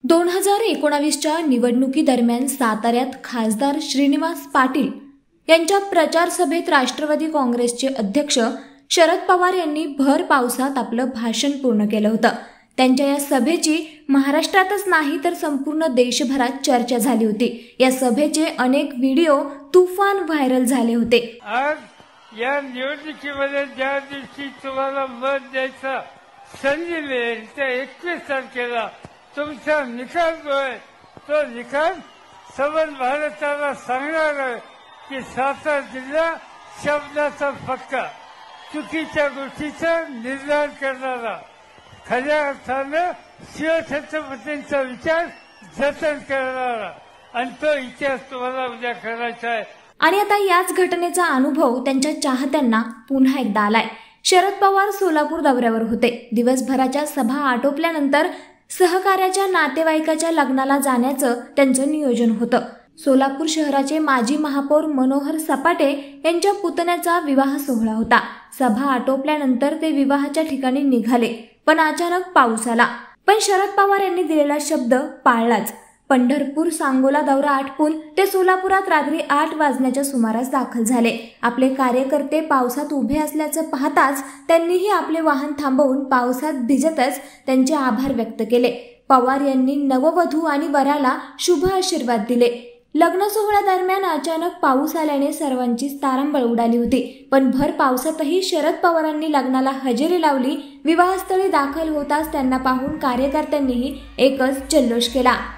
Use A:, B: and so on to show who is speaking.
A: 2019च्या निवडणुकीदरम्यान साताऱ्यात खासदार श्रीनिवास पाटील यांच्या प्रचार सभेत राष्ट्रवादी काँग्रेसचे अध्यक्ष शरद पवार यांनी भर पावसात आपलं भाषण पूर्ण केलं होतं। त्यांच्या या सभेची महाराष्ट्रातच नाही तर संपूर्ण देशभरात चर्चा झाली होती। या सभेचे अनेक व्हिडिओ तुफान व्हायरल झाले होते।
B: आज या निवडणुकीमध्ये ज्या दिवशी तुम्हाला मत द्यायचा संधी मिळेल त्या 21 तारखेला तुमचा निकाल जो आहे तो निकाल सबंध भारताला सांगणार आहे की सातारा जिल्हा शब्दाचा पक्का चुकीच्या गोष्टीचा निर्धार करणारा खऱ्या अर्थानं शिवछत्रपतींचा विचार जतन करणारा आणि तो इतिहास तुम्हाला उद्या करायचा आहे।
A: आणि आता याच घटनेचा अनुभव त्यांच्या चाहत्यांना पुन्हा एकदा आलाय। शरद पवार सोलापूर दौऱ्यावर होते। दिवसभराच्या सभा आटोपल्यानंतर सहकार्याच्या नातेवाईकाच्या लग्नाला जाण्याचं त्यांचं नियोजन होतं। सोलापूर शहराचे माजी महापौर मनोहर सपाटे यांच्या पुतण्याचा विवाह सोहळा होता। सभा आटोपल्यानंतर ते विवाहाच्या ठिकाणी निघाले, पण अचानक पाऊस आला। पण शरद पवार यांनी दिलेला शब्द पाळलाच। पंढरपूर सांगोला दौरा आटपून ते सोलापुरात रात्री 8 वाजण्याच्या सुमारास दाखल झाले। आपले कार्यकर्ते पावसात उभे असल्याचं पाहताच त्यांनीही आपले वाहन थांबवून पावसात भिजतच त्यांचे आभार व्यक्त केले। पवार यांनी नववधू आणि वराला शुभ आशीर्वाद दिले। लग्न सोहळ्यादरम्यान अचानक पाऊस आल्याने सर्वांचीच तारंबळ उडाली होती, पण भर पावसातही शरद पवारांनी लग्नाला हजेरी लावली। विवाहस्थळी दाखल होताच त्यांना पाहून कार्यकर्त्यांनीही एकच जल्लोष केला।